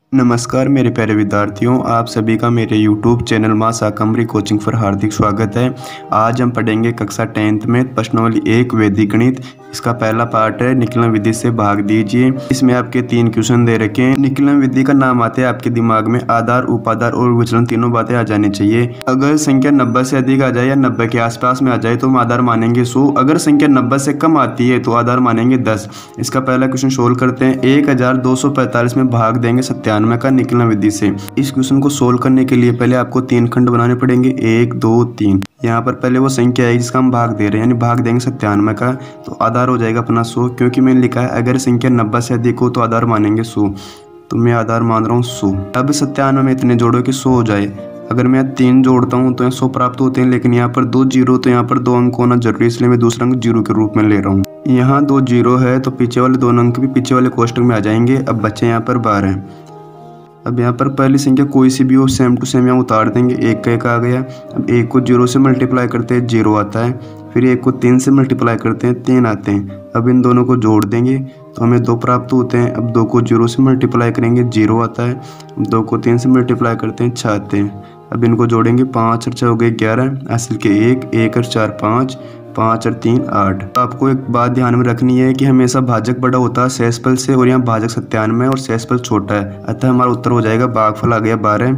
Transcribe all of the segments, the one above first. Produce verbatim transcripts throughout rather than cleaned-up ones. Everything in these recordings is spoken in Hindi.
नमस्कार मेरे प्यारे विद्यार्थियों, आप सभी का मेरे यूट्यूब चैनल मां शाकंभरी कोचिंग पर हार्दिक स्वागत है। आज हम पढ़ेंगे कक्षा टेंथ में प्रश्नावली एक वैदिक गणित। इसका पहला पार्ट है निकलन विधि से भाग दीजिए। इसमें आपके तीन क्वेश्चन दे रखे हैं। निकलन विधि का नाम आते हैं आपके दिमाग में आधार, उपाधार और विचलन तीनों बातें आ जानी चाहिए। अगर संख्या नब्बे से अधिक आ जाए या नब्बे के आसपास में आ जाए तो हम आधार मानेंगे सौ। अगर संख्या नब्बे से कम आती है तो आधार मानेंगे दस। इसका पहला क्वेश्चन सोल्व करते हैं। एक हजार दो सौ पैंतालीस में भाग देंगे सत्तानवे का निकलन विधि से। इस क्वेश्चन को सोल्व करने के लिए पहले आपको तीन खंड बनाने पड़ेंगे, एक दो तीन। यहाँ पर पहले वो संख्या है जिसका हम भाग दे रहे हैं, यानी भाग देंगे सत्तानवे का, तो आधार हो जाएगा अपना सौ। क्योंकि मैंने लिखा है अगर संख्या नब्बे से अधिक हो तो आधार मानेंगे सौ, तो मैं आधार मान रहा हूँ सौ। अब सत्तानवे में इतने जोड़ो कि सौ हो जाए। अगर मैं तीन जोड़ता हूँ तो यहाँ सौ प्राप्त होते हैं, लेकिन यहाँ पर दो जीरो, तो यहाँ पर दो अंक होना जरूरी, इसलिए मैं दूसरा अंक जीरो के रूप में ले रहा हूँ। यहाँ दो जीरो है तो पीछे वाले दोनों अंक भी पीछे वाले कोष्टक में आ जाएंगे। अब बच्चे यहाँ पर बारह। अब यहाँ पर पहली संख्या कोई सी भी हो सेम टू सेम यहाँ उतार देंगे। एक का एक आ गया। अब एक को जीरो से मल्टीप्लाई करते हैं, जीरो आता है। फिर एक को तीन से मल्टीप्लाई करते हैं, तीन आते हैं। अब इन दोनों को जोड़ देंगे तो हमें दो प्राप्त होते हैं। अब दो को जीरो से मल्टीप्लाई करेंगे, जीरो आता है। दो को तीन से मल्टीप्लाई करते हैं, छः आते हैं। अब इनको जोड़ेंगे, पाँच और छः हो गए ग्यारह, हासिल के एक, एक और चार पाँच, पाँच और तीन आठ। तो आपको एक बात ध्यान में रखनी है कि हमेशा भाजक बड़ा होता है शेषफल से, और यहाँ भाजक सत्तानवे और शेषफल छोटा है। अतः हमारा उत्तर हो जाएगा भागफल आ गया बारह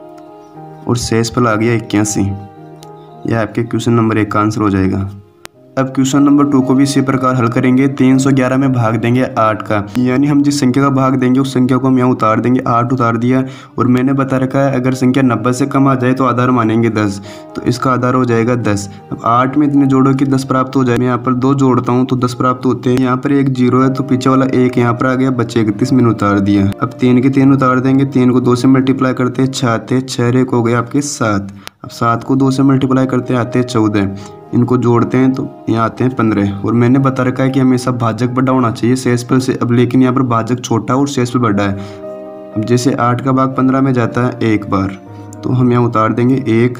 और शेषफल आ गया इक्यासी। यह आपके क्वेश्चन नंबर एक का आंसर हो जाएगा। अब क्वेश्चन नंबर टू को भी इसी प्रकार हल करेंगे। तीन सौ ग्यारह में भाग देंगे आठ का, यानी हम जिस संख्या का भाग देंगे उस संख्या को हम यहाँ उतार देंगे। आठ उतार दिया, और मैंने बता रखा है अगर संख्या नब्बे से कम आ जाए तो आधार मानेंगे दस, तो इसका आधार हो जाएगा दस। अब आठ में इतने जोड़ो कि दस प्राप्त हो जाए। मैं यहाँ पर दो जोड़ता हूँ तो दस प्राप्त होते हैं। यहाँ पर एक जीरो है तो पीछे वाला एक यहाँ पर आ गया, बच्चे इकतीस मैंने उतार दिया। अब तीन के तीन उतार देंगे, तीन को दो से मल्टीप्लाई करते हैं, छः आते, छः एक हो गए आपके सात। अब सात को दो से मल्टीप्लाई करते आते हैं चौदह। इनको जोड़ते हैं तो यहाँ आते हैं पंद्रह। और मैंने बता रखा है कि हमेशा भाजक बड़ा होना चाहिए शेषफल से। अब लेकिन यहाँ पर भाजक छोटा और शेषफल बड़ा है। अब जैसे आठ का भाग पंद्रह में जाता है एक बार, तो हम यहाँ उतार देंगे एक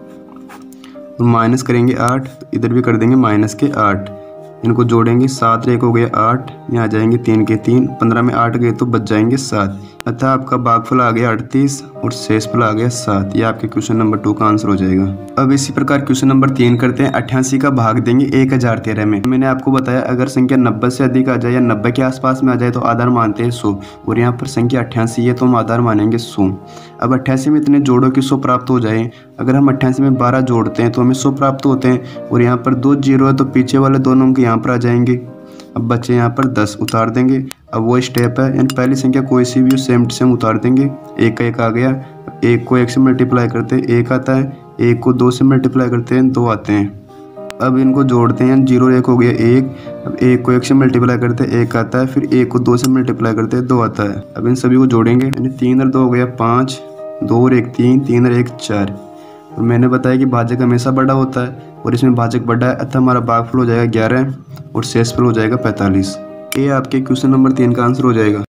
और माइनस करेंगे आठ, तो इधर भी कर देंगे माइनस के आठ। इनको जोड़ेंगे, सात एक हो गया आठ, यहाँ आ जाएंगे तीन के तीन, पंद्रह में आठ गए तो बच जाएंगे सात। अतः आपका भागफल आ गया अड़तीस और शेषफल आ गया सात। ये आपके क्वेश्चन नंबर टू का आंसर हो जाएगा। अब इसी प्रकार क्वेश्चन नंबर तीन करते हैं। अट्ठासी का भाग देंगे एक हजार तेरह में। मैंने आपको बताया अगर संख्या नब्बे से अधिक आ जाए या नब्बे के आसपास में आ जाए तो आधार मानते हैं सौ, और यहाँ पर संख्या अट्ठासी है तो हम आधार मानेंगे सौ। अब अट्ठासी में इतने जोड़ो कि सौ प्राप्त हो जाए। अगर हम अट्ठासी में बारह जोड़ते हैं तो हमें सौ प्राप्त होते हैं, और यहाँ पर दो जीरो है तो पीछे वाले दोनों अंक यहाँ पर आ जाएंगे। अब बच्चे यहाँ पर दस उतार देंगे। अब वो स्टेप है, यानी पहली संख्या कोई सी भी सेम टू सेम उतार देंगे। एक का एक आ गया। एक को एक से मल्टीप्लाई करते हैं, एक आता है। एक को दो से मल्टीप्लाई करते हैं, दो आते हैं। अब इनको जोड़ते हैं, जीरो एक हो गया एक। अब एक को एक से मल्टीप्लाई करते हैं, एक आता है। फिर एक को दो से मल्टीप्लाई करते हैं, दो आता है। अब इन सभी को जोड़ेंगे, यानी तीन और दो हो गया पाँच, दो और एक तीन, तीन और एक चार। और मैंने बताया कि भाजक हमेशा बड़ा होता है, और इसमें भाजक बड़ा है, अतः हमारा भागफल हो जाएगा ग्यारह और शेषफल हो जाएगा पैंतालीस। ये आपके क्वेश्चन नंबर तीन का आंसर हो जाएगा।